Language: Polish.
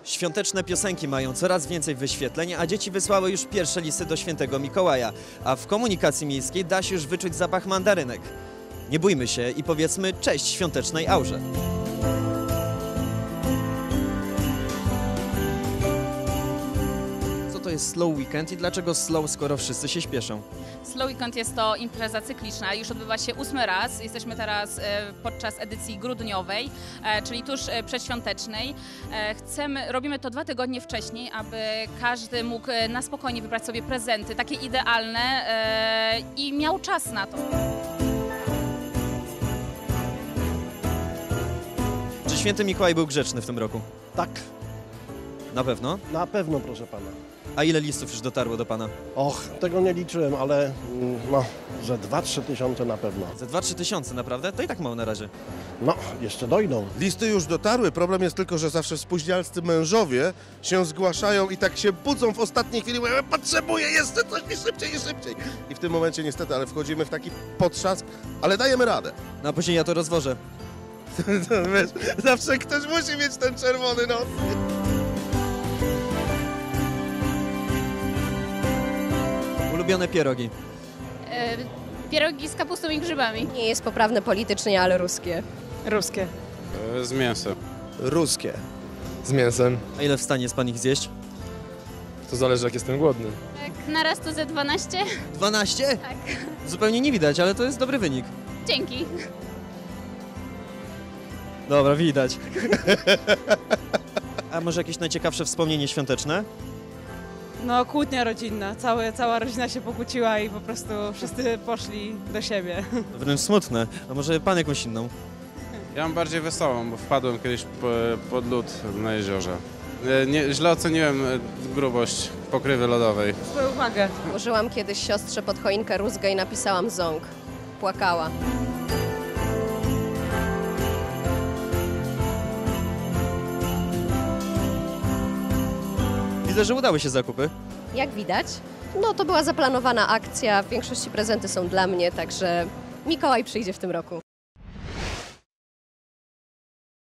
Świąteczne piosenki mają coraz więcej wyświetleń, a dzieci wysłały już pierwsze listy do świętego Mikołaja, a w komunikacji miejskiej da się już wyczuć zapach mandarynek. Nie bójmy się i powiedzmy cześć świątecznej aurze. Co to jest Slow Weekend i dlaczego slow, skoro wszyscy się śpieszą? Slow Weekend jest to impreza cykliczna, już odbywa się 8. raz. Jesteśmy teraz podczas edycji grudniowej, czyli tuż przedświątecznej. Robimy to 2 tygodnie wcześniej, aby każdy mógł na spokojnie wybrać sobie prezenty, takie idealne i miał czas na to. Czy święty Mikołaj był grzeczny w tym roku? Tak, Na pewno. na pewno, proszę pana. A ile listów już dotarło do pana? Och, tego nie liczyłem, ale no, że 2-3 tysiące na pewno. Ze 2-3 tysiące, naprawdę? To i tak mało na razie. No, jeszcze dojdą. Listy już dotarły, problem jest tylko, że zawsze spóźnialscy mężowie się zgłaszają i tak się budzą w ostatniej chwili, mówią, potrzebuję jeszcze coś i szybciej, i szybciej. I w tym momencie niestety, ale wchodzimy w taki potrzask, ale dajemy radę. No a później ja to rozwożę. Wiesz, zawsze ktoś musi mieć ten czerwony nos. Ulubione pierogi. Pierogi z kapustą i grzybami. Nie jest poprawne politycznie, ale ruskie. Ruskie. Z mięsem. Ruskie. Z mięsem. A ile w stanie jest pan ich zjeść? To zależy, jak jestem głodny. Tak, na raz to ze 12. 12? Tak. Zupełnie nie widać, ale to jest dobry wynik. Dzięki. Dobra, widać. A może jakieś najciekawsze wspomnienie świąteczne? No, kłótnia rodzinna. Cała rodzina się pokłóciła i po prostu wszyscy poszli do siebie. Wręcz smutne. A może pan jakąś inną? Ja mam bardziej wesołą, bo wpadłem kiedyś pod lód na jeziorze. Źle oceniłem grubość pokrywy lodowej. Swoją uwagę. Użyłam kiedyś siostrze pod choinkę rózgę i napisałam ząg. Płakała. Widzę, że udały się zakupy. Jak widać, no to była zaplanowana akcja. W większości prezenty są dla mnie, także Mikołaj przyjdzie w tym roku.